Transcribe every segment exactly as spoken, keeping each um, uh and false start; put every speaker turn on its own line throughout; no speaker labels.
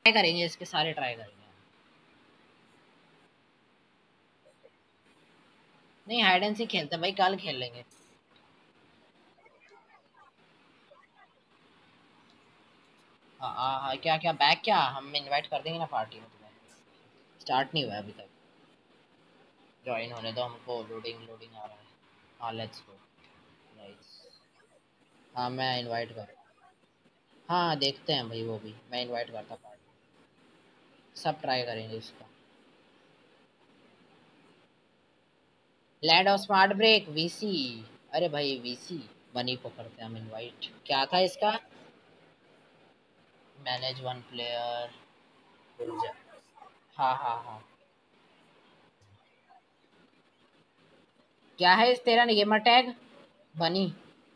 Try करेंगे, इसके सारे ट्राई करेंगे। नहीं हाइड एंड सीक खेलते भाई, कल खेल लेंगे। हाँ हाँ हाँ, क्या क्या बैक, क्या हम इनवाइट कर देंगे ना पार्टी में तुम्हें। स्टार्ट नहीं हुआ अभी तक, ज्वाइन होने दो हमको, लोडिंग लोडिंग आ रहा है। हाँ लेट्स गो। नाइस। हाँ मैं इनवाइट कर, हाँ देखते हैं भाई, वो भी मैं इनवाइट करता पार्टी। सब ट्राई करेंगे इसका। Land of smart break VC. अरे भाई वीसी बनी को करते हैं हम इनवाइट। क्या था इसका? Manage one player. हाँ हाँ हाँ। क्या है इस तेरा गेमर टैग? बनी।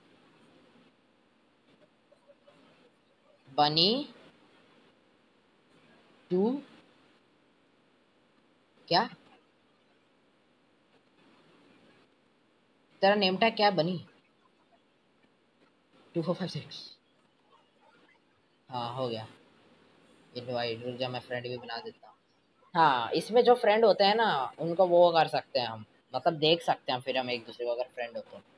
बनी टू। क्या तेरा नेम टैग क्या है? बनी टू फोर फाइव सिक्स। हाँ हो गया इनवाइट। रुक जा मैं फ्रेंड भी बना देता हूँ। हाँ इसमें जो फ्रेंड होते हैं ना, उनको वो कर सकते हैं हम, मतलब देख सकते हैं फिर हम एक दूसरे को अगर फ्रेंड हो तो।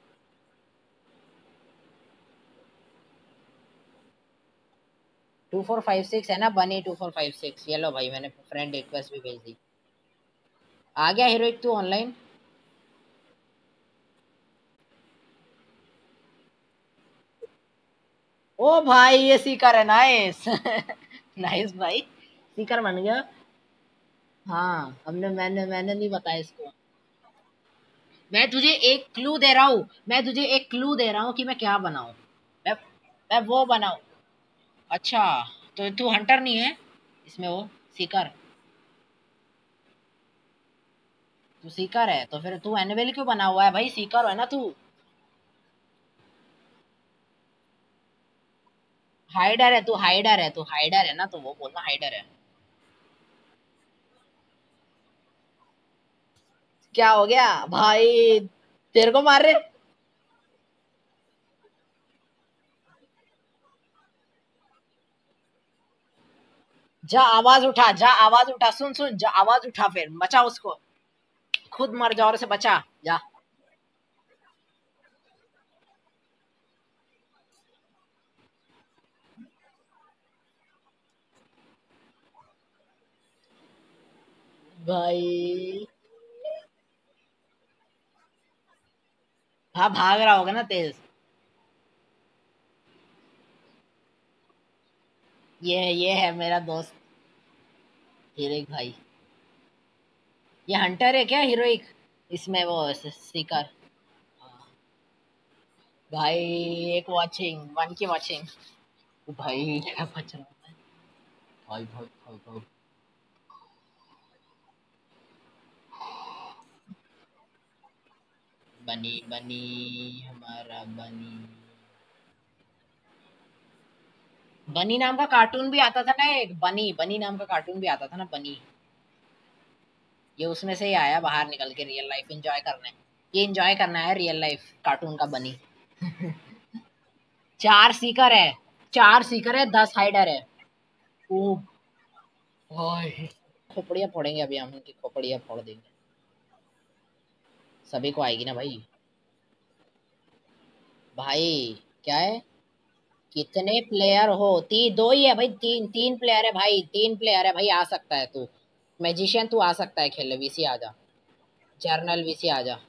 टू फोर फाइव सिक्स है ना बनी, टू फोर फाइव सिक्स। ये लो भाई मैंने फ्रेंड रिक्वेस्ट भी भेज दी। आ गया हीरोइक तू ऑनलाइन? ओ भाई ये सीकर है, नाइस। नाइस भाई, सीकर बन गया। हाँ हमने मैंने मैंने नहीं बताया इसको। मैं तुझे एक क्लू दे रहा हूँ, मैं तुझे एक क्लू दे रहा हूँ कि मैं क्या बनाऊँ। मैं मैं वो बनाऊँ। अच्छा, तो तू हंटर नहीं है इसमें, वो सीकर। तू सीकर है तो फिर तू एनिमल क्यों बना हुआ है भाई? सीकर है ना तू। हाइडर है तू, हाइडर है तू, हाइडर है ना, तो वो बोलना हाइडर है। क्या हो गया भाई? तेरे को मार रहे? जा आवाज उठा, जा आवाज उठा, सुन सुन, जा आवाज उठा, फिर बचा उसको। खुद मर जा और उसे बचा। जा भाई। हाँ भाग रहा होगा ना तेज। ये ये है मेरा दोस्त हीरोइक भाई। ये हंटर है क्या हीरोइक? इसमें वो सीकर। भाई एक वॉचिंग, वन की वॉचिंग। भाई क्या बच रहा है? भाई भाई भाई भाई। बनी बनी, हमारा बनी। बनी नाम का कार्टून भी आता था ना एक, बनी बनी नाम का कार्टून भी आता था ना, बनी। ये उसमें से ही आया बाहर निकल के रियल लाइफ एंजॉय करने। ये एंजॉय करना है रियल लाइफ कार्टून का बनी। चार सीकर है, चार सीकर है, दस हाइडर है। ओ भाई, खोपड़ियाँ फोड़ेंगे अभी हम, उनकी खोपड़ियाँ फोड़ देंगे। सभी को आएगी ना भाई। भाई क्या है? कितने प्लेयर हो? तीन, दो ही है भाई, तीन तीन प्लेयर है भाई, तीन प्लेयर है भाई, आ सकता है तू। मैजिशियन तू आ सकता है खेलने, वीसी आ जा। जर्नल वीसी आ जा।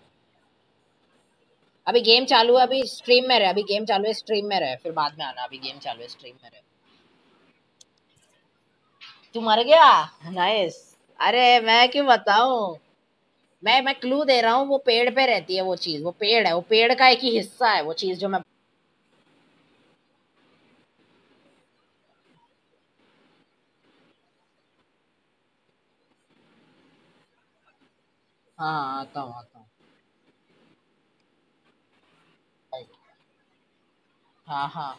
अभी गेम चालू है, अभी स्ट्रीम में रहे, अभी गेम चालू है, स्ट्रीम में रहे, फिर बाद में आना, अभी गेम चालू है, स्ट्रीम में रहे। तू मर गया? नाइस। अरे मैं क्यों बताऊं? मैं मैं क्लू दे रहा हूँ, वो पेड़ पे रहती है वो चीज, वो पेड़ है, वो पेड़ का एक ही हिस्सा है वो चीज जो मैं। हाँ आता हूँ आता हूँ। हाँ हाँ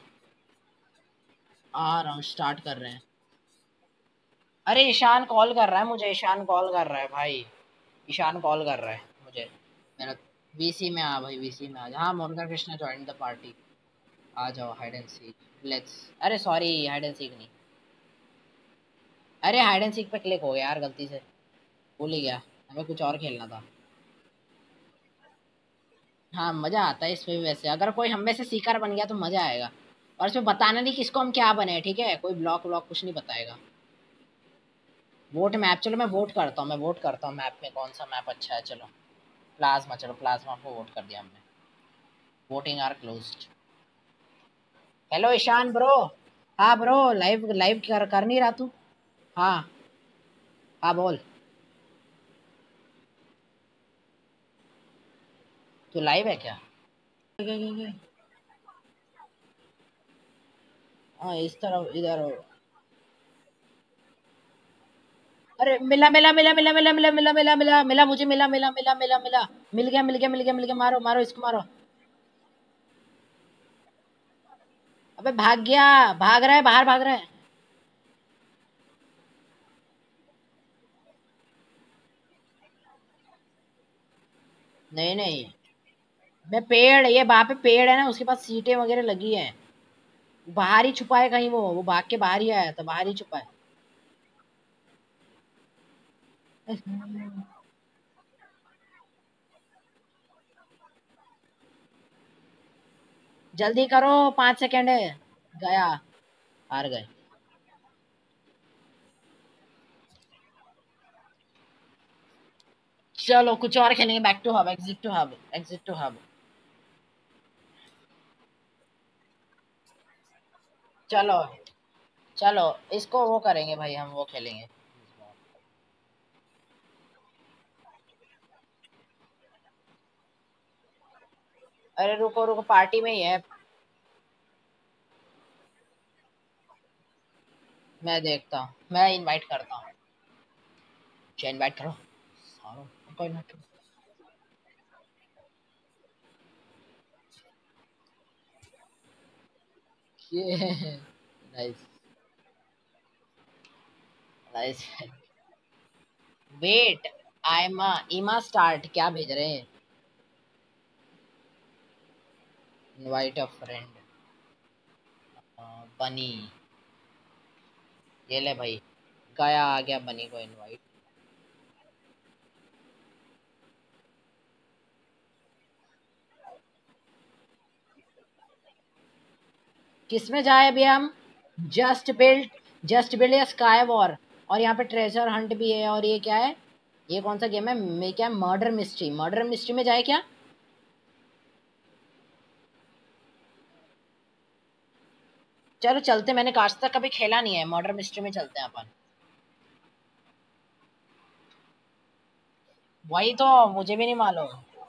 आ रहा हूँ, स्टार्ट कर रहे हैं। अरे ईशान कॉल कर रहा है मुझे, ईशान कॉल कर रहा है भाई। ईशान कॉल कर रहा है मुझे। मेरा वीसी में आ भाई, वीसी में आ जा। हाँ Monica Krishna join the party. आ जाओ हाइड एंड सीक, लेट्स। अरे सॉरी हाइड एंड सीक नहीं। अरे हाइड एंड सीक पे क्लिक हो गया यार गलती से, भूल ही गया, हमें कुछ और खेलना था। हाँ मजा आता है इसमें भी वैसे, अगर कोई हम में से सीकर बन गया तो मजा आएगा। और इसमें बताना नहीं किसको हम क्या बने, ठीक है, कोई ब्लॉक व्लॉक कुछ नहीं बताएगा। वोट मैप, चलो मैं वोट करता हूँ, मैं वोट करता हूँ मैप में कौन सा मैप अच्छा है। चलो प्लाज्मा, चलो प्लाज्मा को वोट कर दिया हमने। Voting are closed. Hello Ishan bro. हाँ ब्रो, लाइव लाइव कर कर नहीं रहा तू? हाँ। हाँ बोल। तू लाइव है क्या? हाँ इस तरफ इधर हो। अरे मिला मिला मिला मिला मिला मिला मिला मिला मिला मिला मुझे, मिला मिला मिला मिला मिला। मिल गया मिल गया मिल गया मिल गया, मारो मारो इसको मारो। अबे भाग गया, भाग रहा है बाहर, भाग रहा है। नहीं नहीं, मैं पेड़, ये वहां पे पेड़ है ना, उसके पास सीटें वगैरह लगी हैं। बाहर ही छुपा है कहीं, वो वो भाग के बाहर ही आया था, बाहर ही छुपा है। जल्दी करो, पांच सेकंड है। गया, हार गए। चलो कुछ और खेलेंगे, back to hub, exit to hub, exit to hub. चलो चलो, इसको वो करेंगे भाई, हम वो खेलेंगे। अरे रुको रुको, पार्टी में ही है। मैं देखता हूँ, मैं इनवाइट करता हूँ। अच्छा इनवाइट करो सारो, कोई ना। ये नाइस नाइस। वेट, आईमा ईमा स्टार्ट क्या भेज रहे हैं? इनवाइट अ फ्रेंड, बनी। ये ले भाई, गया आ गया बनी को इनवाइट। किस में जाए अभी हम? जस्ट बिल्ड, जस्ट बिल्ड या स्काई वॉर। और यहाँ पे ट्रेजर हंट भी है, और ये क्या है? ये कौन सा गेम है? मैं क्या, मर्डर मिस्ट्री, मर्डर मिस्ट्री में जाए क्या? चलो चलते, मैंने आज तक कभी खेला नहीं है, मर्डर मिस्ट्री में चलते हैं अपन। वही तो, मुझे भी नहीं मालूम।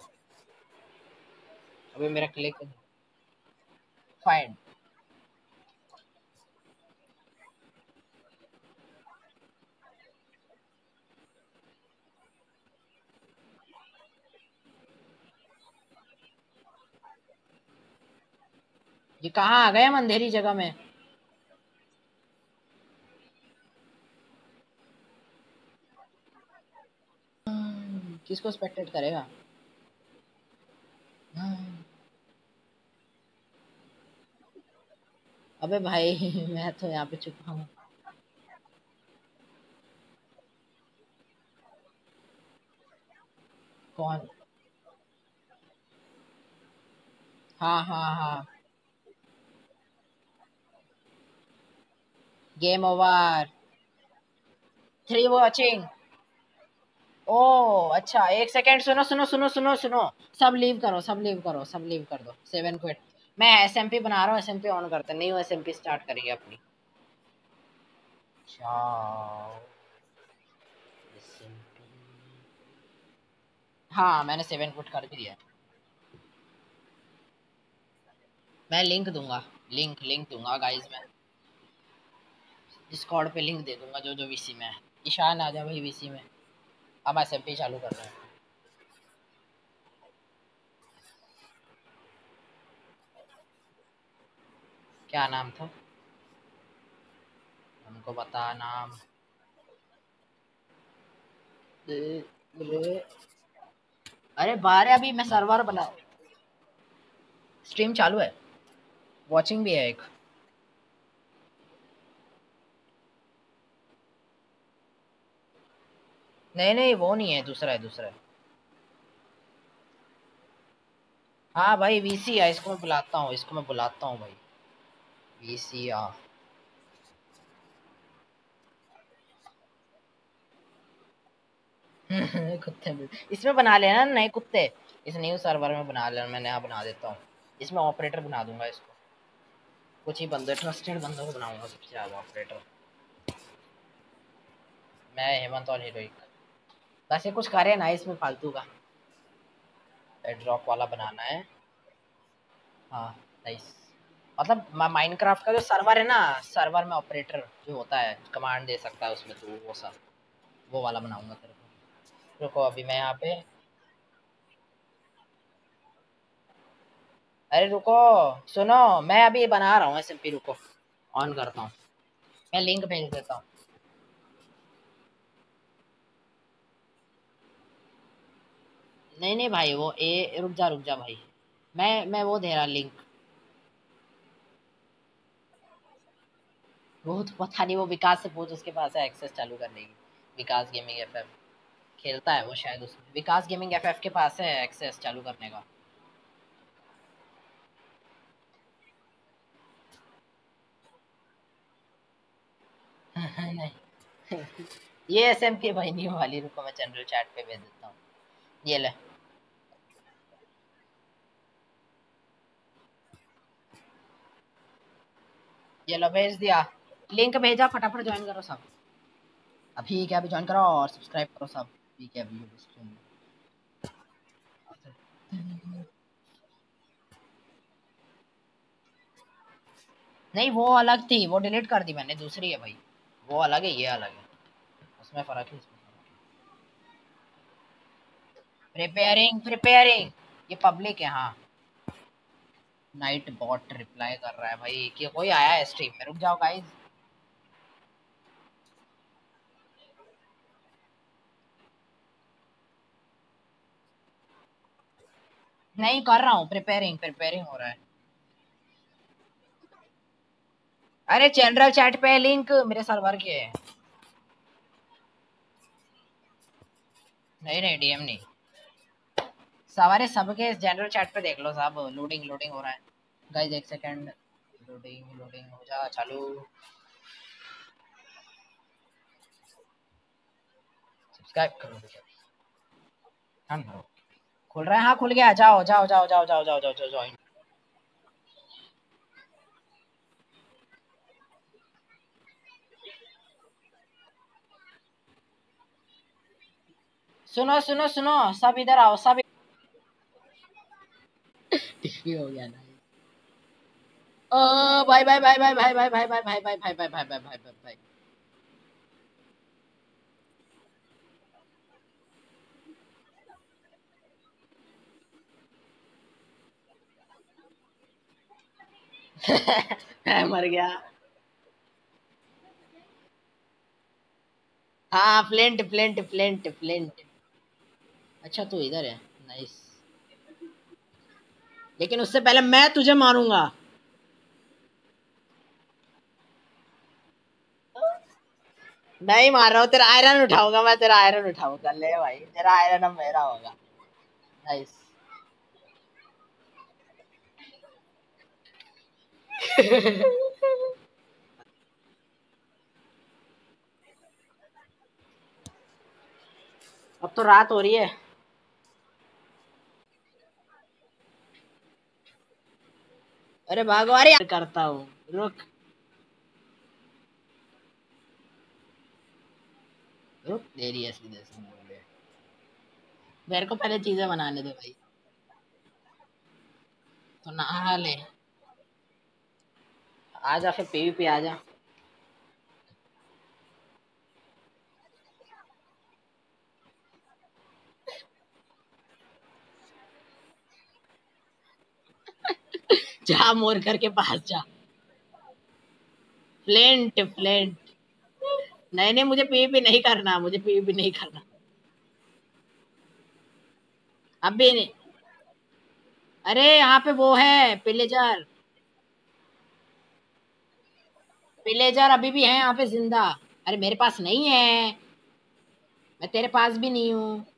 अभी मेरा क्लिक फाइंड। ये कहाँ आ गए हम, अंधेरी जगह में? हम्म, किसको स्पेक्टेट करेगा? हम्म, अबे भाई मैं तो यहाँ पे छुपा हूँ। कौन? हाँ हाँ हाँ। Game over. Three watching. ओ अच्छा, एक सेकेंड, सुनो सुनो सुनो सुनो सुनो। सब लीव करो, सब लीव करो, सब लीव कर दो, सेवन क्विट। मैं एसएमपी बना रहा हूँ, एसएमपी ऑन करते हैं, न्यू एसएमपी स्टार्ट करेंगे अपनी। जाओ एस एम पी। हाँ मैंने सेवन क्विट कर भी दिया। मैं लिंक दूंगा, लिंक लिंक दूंगा गाइस मैं। डिस्कॉर्ड पे लिंक दे दूंगा, जो जो वीसी में है। ईशान आ जा भाई वीसी में। अब एसएमपी चालू कर रहे हैं। क्या नाम था? हमको बता नाम। ए- अरे अरे बारह, अभी मैं सर्वर बना, स्ट्रीम चालू है, वॉचिंग भी है एक। नहीं नहीं वो नहीं है, दूसरा है दूसरा है। हाँ भाई वीसी है, इसको मैं बुलाता हूँ, इसको मैं बुलाता हूँ भाई। वीसी आ कुत्ते भी इसमें बना लेना नए कुत्ते, इस न्यू सर्वर में बना लेना, मैं नया बना देता हूँ। इसमें ऑपरेटर बना दूंगा इसको, कुछ ही बंदे ट्रस्टेड बंदों को बनाऊंगा सबसे ज्यादा ऑपरेटर। मैं हेमंत और हीरोइक। वैसे कुछ करे ना इसमें फालतू का, ड्रॉप वाला बनाना है। हाँ नाइस। मतलब माइनक्राफ्ट का जो सर्वर है ना, सर्वर में ऑपरेटर जो होता है कमांड दे सकता है उसमें, तो वो सब वो वाला बनाऊंगा तेरे को। रुको अभी मैं यहाँ पे, अरे रुको, सुनो, मैं अभी बना रहा हूँ एसएमपी, रुको ऑन करता हूँ, मैं लिंक भेज देता हूँ। नहीं नहीं भाई वो ए, रुक जा रुक जा भाई, मैं मैं वो दे रहा लिंक। वो तो पता नहीं, वो विकास से पूछ, उसके पास है एक्सेस चालू करने की। विकास गेमिंग एफएफ खेलता है वो शायद, उसमें विकास गेमिंग एफएफ के पास है एक्सेस चालू करने का। नहीं ये एसएमपी भाई नहीं वाली, रुको मैं जनरल चैट पे भेज देता हूँ। ये ले, ये लो भेज दिया, लिंक भेजा, फटाफट ज्वाइन करो सब। अभी क्या, अभी ज्वाइन करो और सब्सक्राइब करो सब। ठीक है अभी नहीं वो अलग थी, वो डिलीट कर दी मैंने, दूसरी है भाई। वो अलग है ये अलग है, उसमें फर्क है, इसमें प्रिपेयरिंग प्रिपेयरिंग, ये पब्लिक है हाँ। नाइट बॉट रिप्लाई कर रहा है भाई कि कोई आया है स्ट्रीम में, रुक जाओ गाइस। नहीं कर रहा हूँ, प्रिपेयरिंग प्रिपेयरिंग हो रहा है। अरे जनरल चैट पे लिंक मेरे सर्वर के है। नहीं नहीं डीएम नहीं, सवारे सबके जनरल चैट पे देख लो, सब लोडिंग लोडिंग हो रहा है। गाइस एक सेकंड, लोडिंग लोडिंग हो जा चालू। सब्सक्राइब करो भैया। हाँ करो, खुल रहा है, हाँ खुल गया, जाओ जाओ जाओ जाओ जाओ जाओ जाओ जाओ ज्वाइन। सुनो सुनो सुनो, सब इधर आओ सब। टिश्यू हो गया ना। ओ भाई भाई भाई भाई भाई भाई भाई भाई भाई भाई भाई भाई भाई भाई भाई भाई भाई। मैं मर गया। हाँ फ्लिंट फ्लिंट फ्लिंट फ्लिंट। अच्छा तू इधर है, नाइस। लेकिन उससे पहले मैं तुझे मारूंगा। नहीं मार रहा हूँ, तेरा आयरन उठाऊंगा मैं, तेरा आयरन उठाऊंगा, ले भाई तेरा आयरन अब मेरा होगा। नाइस। अब तो रात हो रही है। अरे भागो, अरे करता हूँ, रुक रुक, देरी है सीधे से बोले। मेरे को पहले चीजें बनाने दे भाई। तो नहा ले, आजा फिर पीवीपी आजा। जा मोर करके पास जा। फ्लेंट फ्लेंट। नहीं नहीं मुझे पीवीपी नहीं करना, मुझे पीवीपी नहीं करना। अभी नहीं। अरे यहाँ पे वो है पिलेजर, पिलेजर अभी भी है यहाँ पे जिंदा। अरे मेरे पास नहीं है, मैं तेरे पास भी नहीं हूँ।